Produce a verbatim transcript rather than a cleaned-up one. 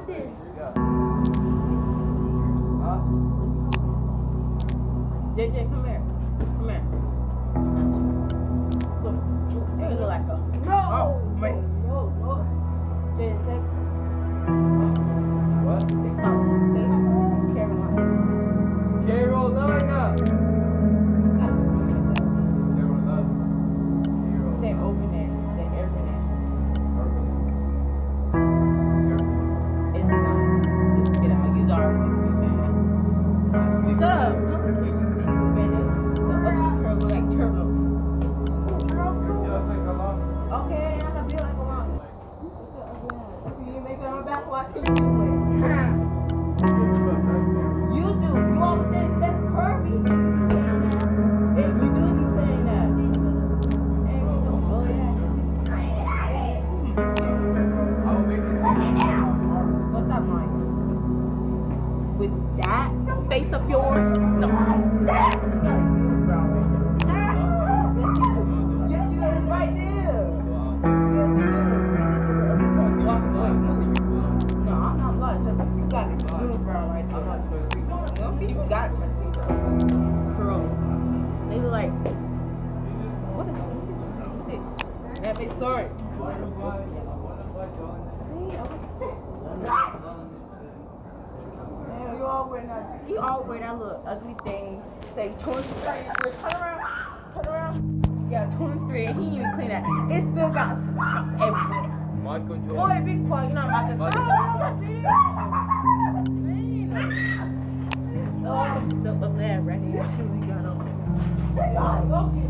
got this. Huh? J J, come here. Come here. Look, you look like a. No. Oh, man. No, no. J J, say. What? Oh, say. Carolina. Carolina. Carolina. Say open it. Say open it. It's not. Just get out. Use our man. Shut up. Can you speak Spanish? The ugly girl look like turtle. Okay, I'm gonna be like a lot. You make it on back while I kick you away. You do. You always say that's Kirby. Hey, you do be saying that. Hey, you don't bully that. What's up, Mike? With that face of yours? No. Yes, you do. It's right there. Yes, you do. Walk away. No, I'm not lying. You got it. Unibrow right there. No, you got it. Curl. They look like. What is it? What's it? That makes sorry. Man, you all wear that. You all wear that little ugly thing. Say twenty-three. Turn around. Turn around. Yeah, twenty-three. And he even clean that. It still got spots everywhere. Michael Jordan. Boy, be quiet. You know I'm not gonna. Oh, the up there right here. Truly got on.